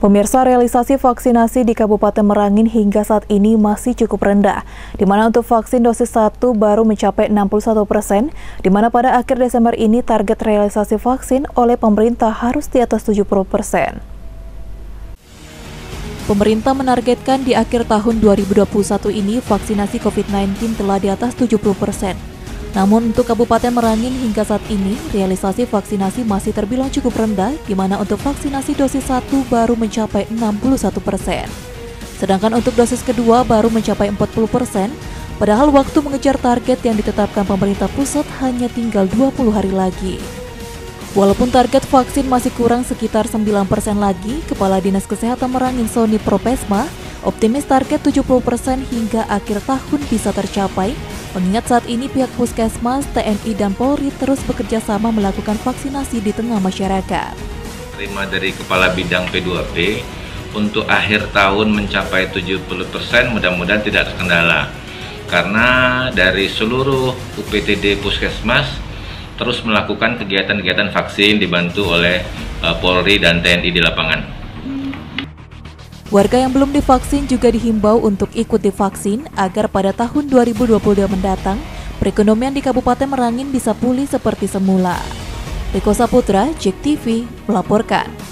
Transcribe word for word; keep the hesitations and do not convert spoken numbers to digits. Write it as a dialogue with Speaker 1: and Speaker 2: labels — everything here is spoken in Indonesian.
Speaker 1: Pemirsa, realisasi vaksinasi di Kabupaten Merangin hingga saat ini masih cukup rendah, di mana untuk vaksin dosis satu baru mencapai enam puluh satu persen, di mana pada akhir Desember ini target realisasi vaksin oleh pemerintah harus di atas tujuh puluh persen. Pemerintah menargetkan di akhir tahun dua ribu dua puluh satu ini vaksinasi COVID sembilan belas telah di atas tujuh puluh persen. Namun untuk Kabupaten Merangin hingga saat ini, realisasi vaksinasi masih terbilang cukup rendah, di mana untuk vaksinasi dosis satu baru mencapai enam puluh satu persen. Sedangkan untuk dosis kedua baru mencapai empat puluh persen, padahal waktu mengejar target yang ditetapkan pemerintah pusat hanya tinggal dua puluh hari lagi. Walaupun target vaksin masih kurang sekitar sembilan persen lagi, Kepala Dinas Kesehatan Merangin Sony Propesma optimis target tujuh puluh persen hingga akhir tahun bisa tercapai, mengingat saat ini pihak Puskesmas, T N I, dan Polri terus bekerja sama melakukan vaksinasi di tengah masyarakat.
Speaker 2: Terima dari Kepala Bidang P dua P, untuk akhir tahun mencapai tujuh puluh persen mudah-mudahan tidak terkendala. Karena dari seluruh U P T D Puskesmas terus melakukan kegiatan-kegiatan vaksin dibantu oleh uh, Polri dan T N I di lapangan.
Speaker 1: Warga yang belum divaksin juga dihimbau untuk ikut divaksin agar pada tahun dua ribu dua puluh dua mendatang, perekonomian di Kabupaten Merangin bisa pulih seperti semula. Riko Saputra, J E K T V, melaporkan.